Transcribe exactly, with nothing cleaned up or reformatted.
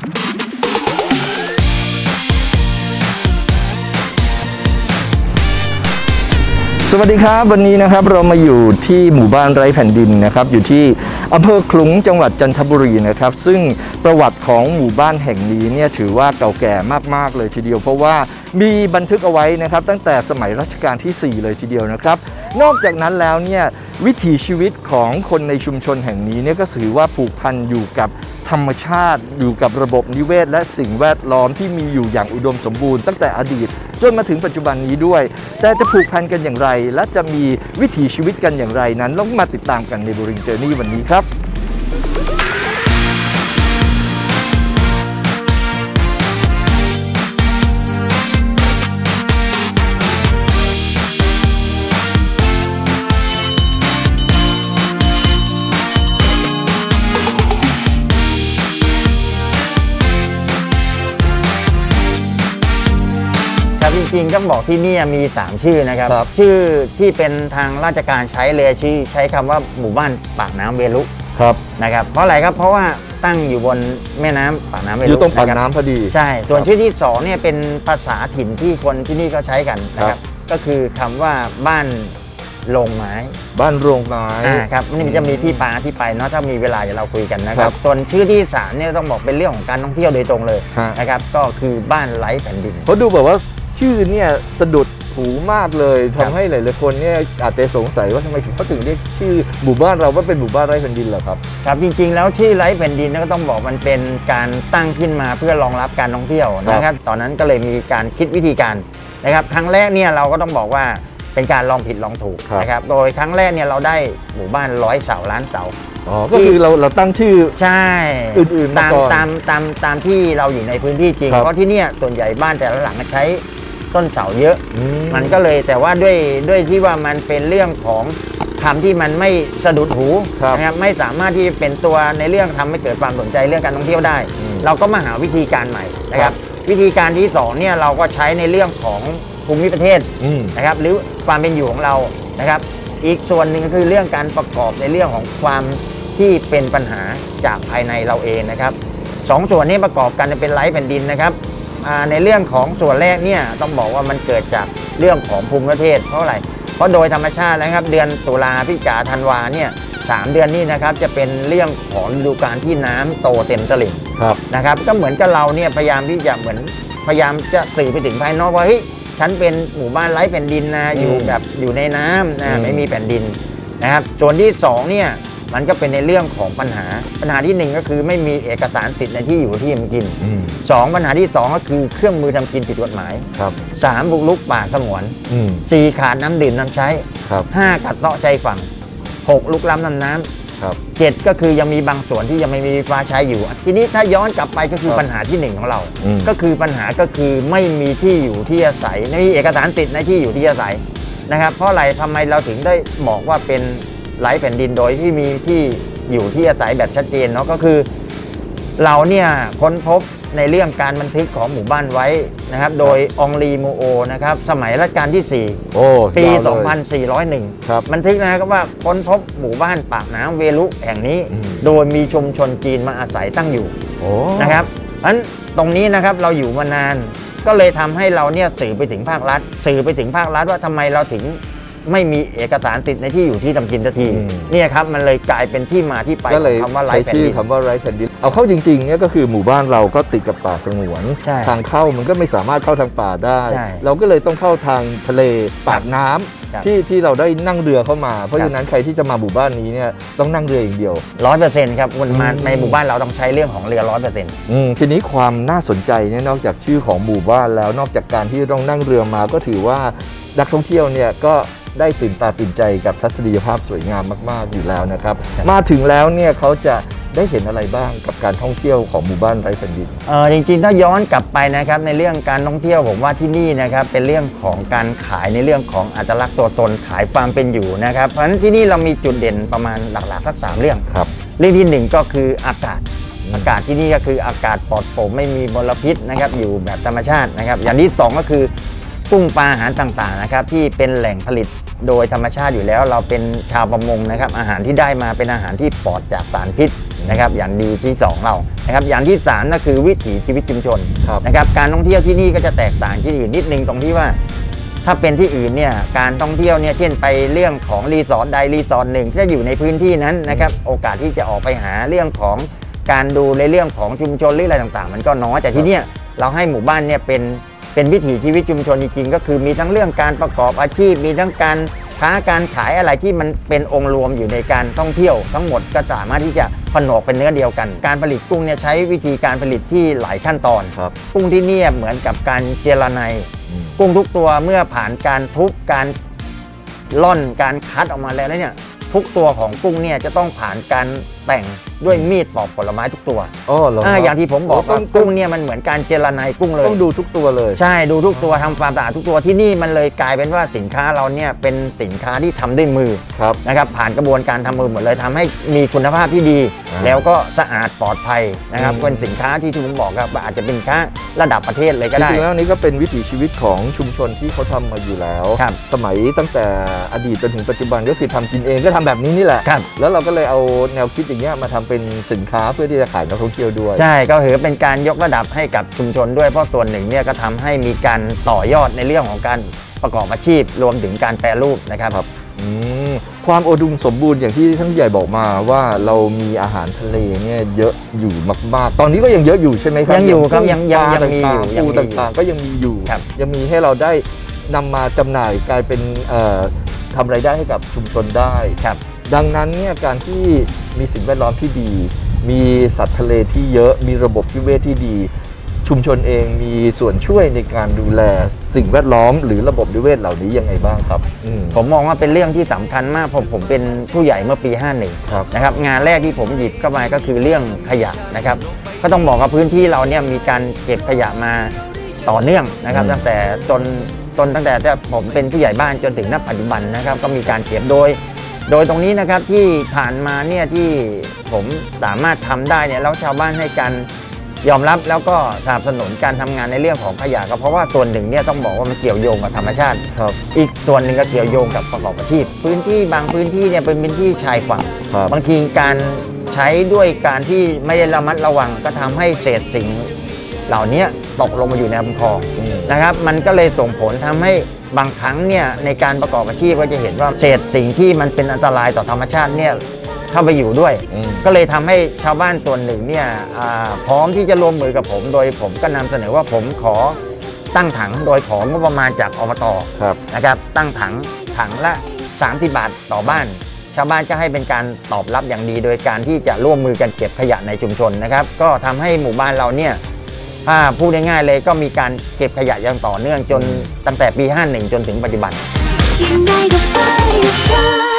สวัสดีครับวันนี้นะครับเรามาอยู่ที่หมู่บ้านไร้แผ่นดินนะครับอยู่ที่อำเภอขลุงจังหวัดจันทบุรีนะครับซึ่งประวัติของหมู่บ้านแห่งนี้เนี่ยถือว่าเก่าแก่มากๆเลยทีเดียวเพราะว่ามีบันทึกเอาไว้นะครับตั้งแต่สมัยรัชกาลที่สี่เลยทีเดียวนะครับนอกจากนั้นแล้วเนี่ยวิถีชีวิตของคนในชุมชนแห่งนี้เนี่ยก็ถือว่าผูกพันอยู่กับธรรมชาติอยู่กับระบบนิเวศและสิ่งแวดล้อมที่มีอยู่อย่างอุดมสมบูรณ์ตั้งแต่อดีตจนมาถึงปัจจุบันนี้ด้วยแต่จะผูกพันกันอย่างไรและจะมีวิถีชีวิตกันอย่างไรนั้นต้องมาติดตามกันในบูริงเจอร์นี่วันนี้ครับจริงๆต้องบอกที่นี่มีสามชื่อนะครับชื่อที่เป็นทางราชการใช้เลยชื่อใช้คำว่าหมู่บ้านปากน้ำเวลุครับนะครับเพราะอะไรครับเพราะว่าตั้งอยู่บนแม่น้ำปากน้ำเวลุอยู่ตรงปากน้ำพอดีใช่ส่วนชื่อที่สองเนี่ยเป็นภาษาถิ่นที่คนที่นี่เขาใช้กันนะครับก็คือคำว่าบ้านโรงไม้บ้านโรงไม้ครับนี่จะมีที่ปาที่ไปเนาะถ้ามีเวลาเดี๋ยวเราคุยกันนะครับส่วนชื่อที่สามเนี่ยต้องบอกเป็นเรื่องของการท่องเที่ยวโดยตรงเลยนะครับก็คือบ้านไร้แผ่นดินเขาดูแบบว่าชื่อเนี่ยสะดุดหูมากเลยทำให้หลายๆคนเนี่ยอาจจะสงสัยว่าทำไมถึงเขาถึงเรียกชื่อหมู่บ้านเราว่าเป็นหมู่บ้านไร้แผ่นดินเหรอครับครับจริงๆแล้วชื่อไร้แผ่นดินก็ต้องบอกมันเป็นการตั้งขึ้นมาเพื่อรองรับการท่องเที่ยวนะครับตอนนั้นก็เลยมีการคิดวิธีการนะครับครั้งแรกเนี่ยเราก็ต้องบอกว่าเป็นการลองผิดลองถูกนะครับโดยครั้งแรกเนี่ยเราได้หมู่บ้านร้อยเสาล้านเสาอ๋อก็คือเราเราตั้งชื่อใช่อื่นๆตามตามตามตามที่เราอยู่ในพื้นที่จริงเพราะที่เนี่ยส่วนใหญ่บ้านแต่ละหลังใช้ต้นเสาเยอะมันก็เลยแต่ว่าด้วยด้วยที่ว่ามันเป็นเรื่องของคำที่มันไม่สะดุดหูนะครับไม่สามารถที่เป็นตัวในเรื่องทำให้เกิดความสนใจเรื่องการท่องเที่ยวได้เราก็มาหาวิธีการใหม่นะครับวิธีการที่สองเนี่ยเราก็ใช้ในเรื่องของภูมิประเทศนะครับหรือความเป็นอยู่ของเรานะครับอีกส่วนหนึ่งก็คือเรื่องการประกอบในเรื่องของความที่เป็นปัญหาจากภายในเราเองนะครับสองส่วนนี้ประกอบกันเป็นไร้แผ่นดินนะครับในเรื่องของส่วนแรกเนี่ยต้องบอกว่ามันเกิดจากเรื่องของภูมิประเทศเพราะอะไรเพราะโดยธรรมชาตินะครับเดือนตุลาพฤศจิกาธันวาเนี่ยสามเดือนนี้นะครับจะเป็นเรื่องของฤดูกาลที่น้ำโตเต็มตลิ่งนะครับก็เหมือนกับเราเนี่ยพยายามที่จะเหมือนพยายามจะสื่อไปถึงภายนอกว่าเฮ้ยฉันเป็นหมู่บ้านไร้แผ่นดินนะอยู่แบบอยู่ในน้ำนะไม่มีแผ่นดินนะครับส่วนที่สองเนี่ยมันก็เป็นในเรื่องของปัญหาปัญหาที่หนึ่งก็คือไม่มีเอกสารสิทธิ์ในที่อยู่ที่ทำกินสองปัญหาที่สองก็คือเครื่องมือทำกินผิดกฎหมายสามบุกรุกป่าสงวนสี่ขาดน้ำดื่มน้ำใช้ห้ากัดเซาะชายฝั่งหกลุกล้ำน้ำน้ำเจ็ดก็คือยังมีบางส่วนที่ยังไม่มีไฟฟ้าใช้อยู่ทีนี้ถ้าย้อนกลับไปก็คือปัญหาที่หนึ่งของเราก็คือปัญหาก็คือไม่มีที่อยู่ที่อาศัยไม่มีเอกสารสิทธิ์ในที่อยู่ที่อาศัยนะครับเพราะอะไรทำไมเราถึงได้บอกว่าเป็นไร้แผ่นดินโดยที่มีที่อยู่ที่อาศัยแบบชัดเจนเนาะก็คือเราเนี่ยค้นพบในเรื่องการบันทึกของหมู่บ้านไว้นะครับโดยองลีโมโอนะครับสมัยรัชกาลที่สี่ปี สองพันสี่ร้อยเอ็ด บันทึกนะครับว่าค้นพบหมู่บ้านปากน้ำเวลุแห่งนี้โดยมีชุมชนจีนมาอาศัยตั้งอยู่นะครับเพราะฉะนั้นตรงนี้นะครับเราอยู่มานานก็เลยทำให้เราเนี่ยสื่อไปถึงภาครัฐสื่อไปถึงภาครัฐว่าทำไมเราถึงไม่มีเอกสารติดในที่อยู่ที่ทำกินทันทีเนี่ยครับมันเลยกลายเป็นที่มาที่ไปของคำว่าไร้แผ่นดินคำว่าไร้แผ่นดินเอาเข้าจริงๆเนี่ยก็คือหมู่บ้านเราก็ติดกับป่าสงวนทางเข้ามันก็ไม่สามารถเข้าทางป่าได้เราก็เลยต้องเข้าทางทะเลปากน้ำที่ที่เราได้นั่งเรือเข้ามาเพราะฉะนั้นใครที่จะมาหมู่บ้านนี้เนี่ยต้องนั่งเรืออย่างเดียวร้อยเปอร์เซ็นต์ครับมันมาในหมู่บ้านเราต้องใช้เรื่องของเรือร้อยเปอร์เซ็นต์ทีนี้ความน่าสนใจเนี่ยนอกจากชื่อของหมู่บ้านแล้วนอกจากการที่ต้องนั่งเรือมาก็ถือว่านักท่องเที่ยวเนี่ยก็ได้ตื่นตาตื่นใจกับทัศนียภาพสวยงามมากๆอยู่แล้วนะครับมาถึงแล้วเนี่ยเขาจะได้เห็นอะไรบ้างกับการท่องเที่ยวของหมู่บ้านไร้แผ่นดินเออจริงๆถ้าย้อนกลับไปนะครับในเรื่องการท่องเที่ยวผมว่าที่นี่นะครับเป็นเรื่องของการขายในเรื่องของอัตลักษณ์ตัวตนขายความเป็นอยู่นะครับเพราะฉะนั้นที่นี่เรามีจุดเด่นประมาณหลักๆสักสามเรื่องครับเรื่องที่หนึ่งก็คืออากาศอากาศที่นี่ก็คืออากาศปลอดโปร่งไม่มีมลพิษนะครับอยู่แบบธรรมชาตินะครับอย่างที่สองก็คือกุ้งปลาอาหารต่างๆนะครับที่เป็นแหล่งผลิตโดยธรรมชาติอยู่แล้วเราเป็นชาวประมงนะครับอาหารที่ได้มาเป็นอาหารที่ปลอดจากสารพิษนะครับอย่างดีที่สองเรานะครับอย่างที่สามก็คือวิถีชีวิตชุมชนนะครับการท่องเที่ยวที่นี่ก็จะแตกต่างที่อื่นนิดนึงตรงที่ว่าถ้าเป็นที่อื่นเนี่ยการท่องเที่ยวเนี่ยเช่นไปเรื่องของรีสอร์ทใดรีสอร์ทหนึ่งที่อยู่ในพื้นที่นั้นนะครับโอกาสที่จะออกไปหาเรื่องของการดูในเรื่องของชุมชนหรืออะไรต่างๆมันก็น้อยแต่ที่เนี่ยเราให้หมู่บ้านเนี่ยเป็นเป็นวิถีชีวิตชุมชนจริงๆก็คือมีทั้งเรื่องการประกอบอาชีพมีทั้งการค้าการขายอะไรที่มันเป็นองค์รวมอยู่ในการท่องเที่ยวทั้งหมดก็สามารถที่จะผนวกเป็นเนื้อเดียวกันการผลิตกุ้งเนี่ยใช้วิธีการผลิตที่หลายขั้นตอนกุ้งที่นี่เหมือนกับการเจรไนกุ้งทุกตัวเมื่อผ่านการทุบการล่อนการคัดออกมาแล้วเนี่ยทุกตัวของกุ้งเนี่ยจะต้องผ่านการแต่งด้วยมีดปอกผลไม้ทุกตัวอ๋อเหรออย่างที่ผมบอกว่ากุ้งเนี่ยมันเหมือนการเจรไนกุ้งเลยต้องดูทุกตัวเลยใช่ดูทุกตัวทำความสะอาดทุกตัวที่นี่มันเลยกลายเป็นว่าสินค้าเราเนี่ยเป็นสินค้าที่ทำด้วยมือนะครับผ่านกระบวนการทำมือหมดเลยทำให้มีคุณภาพที่ดีแล้วก็สะอาดปลอดภัยนะครับเป็นสินค้าที่ที่ผมบอกครับอาจจะเป็นสินค้าระดับประเทศเลยก็ได้จริงๆแล้วนี้ก็เป็นวิถีชีวิตของชุมชนที่เขาทำมาอยู่แล้วสมัยตั้งแต่อดีตจนถึงปัจจุบันก็คือทำกินเองก็ทำแบบนี้นี่แหละแล้วเราก็เลยเอาแนวคิดอย่างเงี้ยมาทำเป็นสินค้าเพื่อที่จะขายนักท่องเที่ยวด้วยใช่ก็ถือเป็นการยกระดับให้กับชุมชนด้วยเพราะส่วนหนึ่งเนี่ยก็ทำให้มีการต่อยอดในเรื่องของการประกอบอาชีพรวมถึงการแปรรูปนะครับความอุดมสมบูรณ์อย่างที่ท่านใหญ่บอกมาว่าเรามีอาหารทะเลเนี่ยเยอะอยู่มากๆตอนนี้ก็ยังเยอะอยู่ใช่ไหมครับยังอยู่ครับยังยังยังมีอยู่ปูต่างๆก็ยังมีอยู่ยังมีให้เราได้นำมาจำหน่ายกลายเป็นทำรายได้ให้กับชุมชนได้ครับดังนั้นเนี่ยการที่มีสิ่งแวดล้อมที่ดีมีสัตว์ทะเลที่เยอะมีระบบนิเวศที่ดีชุมชนเองมีส่วนช่วยในการดูแลสิ่งแวดล้อมหรือระบบนิเวศเหล่านี้ยังไงบ้างครับผมมองว่าเป็นเรื่องที่สำคัญมากผมผมเป็นผู้ใหญ่เมื่อปีห้าสิบเอ็ดนะครับงานแรกที่ผมหยิบเข้ามาก็คือเรื่องขยะนะครับก็ต้องบอกว่าพื้นที่เราเนี่ยมีการเก็บขยะมาต่อเนื่องนะครับตั้งแต่จนจนตั้งแต่ที่ผมเป็นผู้ใหญ่บ้านจนถึงณปัจจุบันนะครับก็มีการเก็บโดยโดยตรงนี้นะครับที่ผ่านมาเนี่ยที่ผมสามารถทำได้เนี่ยแล้วชาวบ้านให้การยอมรับแล้วก็สนับสนุนการทำงานในเรื่องของขยะก็เพราะว่าส่วนหนึ่งเนี่ยต้องบอกว่ามันเกี่ยวโยงกับธรรมชาติครับอีกส่วนหนึ่งก็เกี่ยวโยงกับประกอบอาชีพพื้นที่บางพื้นที่เนี่ยเป็นพื้นที่ชายฝั่งบางทีการใช้ด้วยการที่ไม่ได้ระมัดระวังก็ทำให้เศษสิ่งเหล่านี้ตกลงมาอยู่ในลำคลองนะครับมันก็เลยส่งผลทำให้บางครั้งเนี่ยในการประกอบอาชีพก็จะเห็นว่าเศษสิ่งที่มันเป็นอันตรายต่อธรรมชาติเนี่ยเข้าไปอยู่ด้วยก็เลยทำให้ชาวบ้านส่วนหนึ่งเนี่ยพร้อมที่จะร่วมมือกับผมโดยผมก็นำเสนอว่าผมขอตั้งถังโดยของงบประมาณจากอบต.นะครับตั้งถังถังละสามสิบบาทต่อบ้านชาวบ้านก็ให้เป็นการตอบรับอย่างดีโดยการที่จะร่วมมือกันเก็บขยะในชุมชนนะครับก็ทำให้หมู่บ้านเราเนี่ยถ้าพูดง่ายๆเลยก็มีการเก็บขยะอย่างต่อเนื่องจนตั้งแต่ปีห้าสิบเอ็ดจนถึงปัจจุบัน